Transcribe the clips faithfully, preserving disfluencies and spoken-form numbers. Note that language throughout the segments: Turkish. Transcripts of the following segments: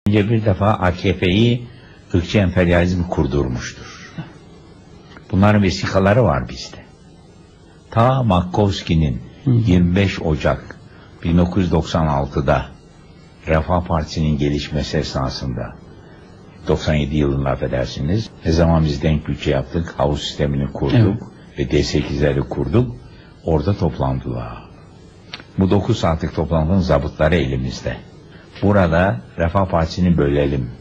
Önce bir defa A K P'yi ırkçı emperyalizm kurdurmuştur. Bunların vesikaları var bizde. Ta Makovski'nin yirmi beş Ocak bin dokuz yüz doksan altı'da Refah Partisi'nin gelişmesi esnasında, doksan yedi yılında affedersiniz, ne zaman biz denk bütçe yaptık, havuz sistemini kurduk, evet, ve D sekiz'leri kurduk, orada toplandılar. Bu dokuz saatlik toplantının zabıtları elimizde. Burada Refah Partisi'ni bölelim.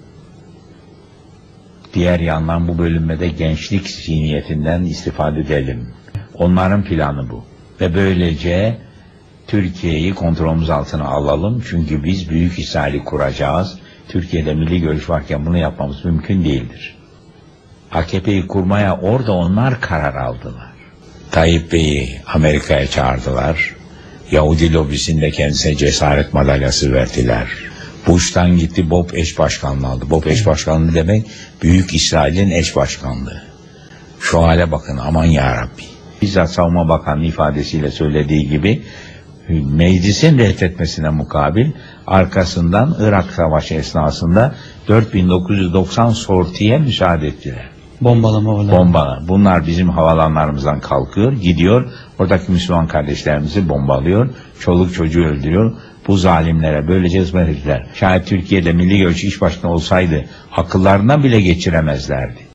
Diğer yandan bu bölünmede gençlik zihniyetinden istifade edelim. Onların planı bu. Ve böylece Türkiye'yi kontrolümüz altına alalım. Çünkü biz Büyük İsrail'i kuracağız. Türkiye'de milli görüş varken bunu yapmamız mümkün değildir. A K P'yi kurmaya orada onlar karar aldılar. Tayyip Bey'i Amerika'ya çağırdılar. Yahudi lobisinde kendisine cesaret madalyası verdiler. Bush'tan gitti, Bob eş başkanlığı aldı. Bob eş başkanlığı demek Büyük İsrail'in eş başkanlığı. Şu hale bakın, aman yarabbi. Bizzat Savunma Bakanı ifadesiyle söylediği gibi meclisin reddetmesine mukabil arkasından Irak Savaşı esnasında dört bin dokuz yüz doksan sortiye müsaade ettiler. Bombalama falan. Bomba. Bunlar bizim havalanlarımızdan kalkıyor, gidiyor, oradaki Müslüman kardeşlerimizi bombalıyor, çoluk çocuğu öldürüyor. Bu zalimlere böylece hizmet ettiler. Şayet Türkiye'de milli görüş iş başkanı olsaydı akıllarından bile geçiremezlerdi.